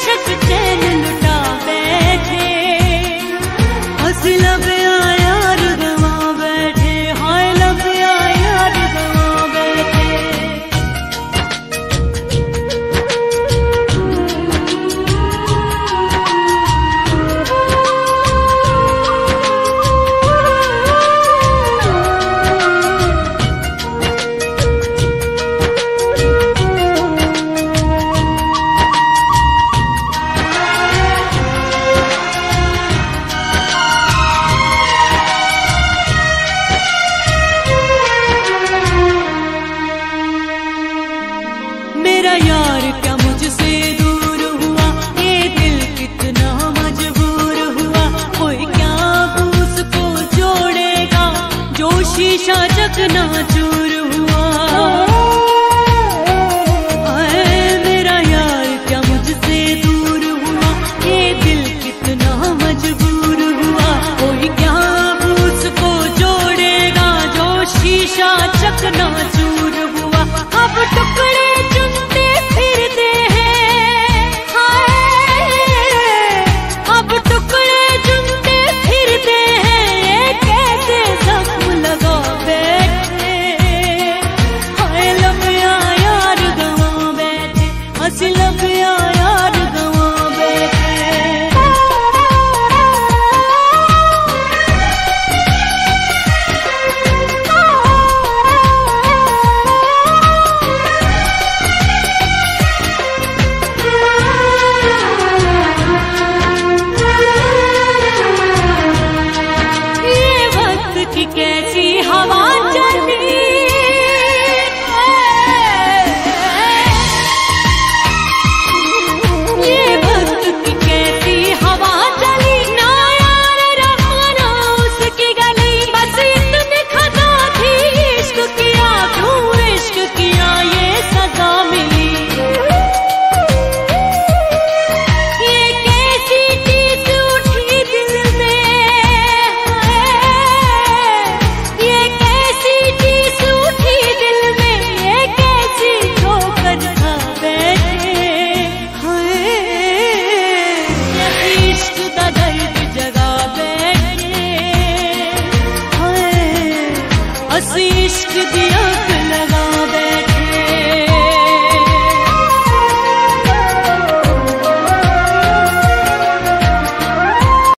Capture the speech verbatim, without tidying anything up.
बेशक चैन लुटा बैठे, हंस लब यार गवा बैठे, हाय लब यार गवा बैठे। मेरा यार क्या मुझसे दूर हुआ, ये दिल कितना मजबूर हुआ, कोई क्या उसको जोड़ेगा जो शीशा चकनाचूर हुआ। आए मेरा यार क्या मुझसे दूर हुआ, ये दिल कितना मजबूर हुआ, कोई क्या उसको जोड़ेगा जो शीशा चकनाचूर हुआ। अब टुकड़े चुनते फिरते हैं, हाय अब टुकड़े चुनते फिरते हैं, ये कैसे जख्म लगा बैठे, हाय लब यार गवा बैठे, हंस लब यार गवा बैठे। की कैसी हवा चली, ये वक्त की कैसी हवा चली, ना यार रहा ना उसकी गली, बस इतनी खता थी इश्क किया, क्यों इश्क किया ये सजा मिली। ये कैसी चीज उठी दिल में, इश्क दिया